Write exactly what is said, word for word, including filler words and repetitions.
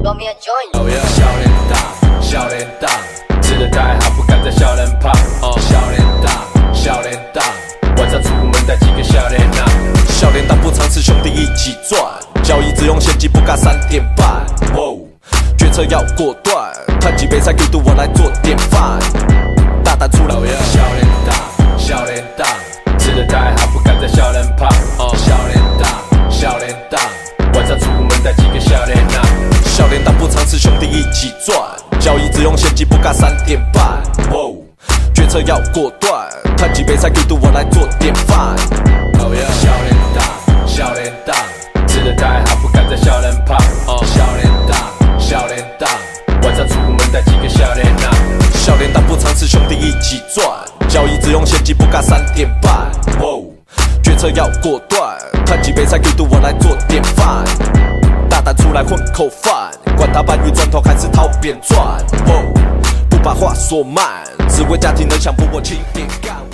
roll me a joint。 Oh yeah， 小脸蛋，小脸蛋，吃得太好不敢再小人胖。哦，小脸蛋，小脸蛋，晚上出门带几个小脸蛋。小脸蛋不常吃，兄弟一起赚，交易只用现金不尬三点半。哦，决策要果断，看几杯才给度我来做典范。大胆出来，小脸蛋，小脸蛋，吃得太好不敢再小人胖。哦，小脸蛋，小脸蛋，晚上出门带几个小脸蛋。小脸蛋不常吃，兄弟一起赚，交易只用现金不尬三点半。哦，决策要果断，看几杯才给度我来做典范。Oh yeah， 小脸蛋，小脸蛋，吃得太好不敢再小人胖。哦，小脸蛋，小脸蛋，晚上出门带几个小脸蛋。小脸蛋不常吃，兄弟一起赚，交易只用现金不尬三点半。哦，决策要果断，看几杯才给度我来做典范。大胆出来混口饭，管他搬运砖头还是掏扁赚。哦，不把话说满，只为家庭能享福我轻点干。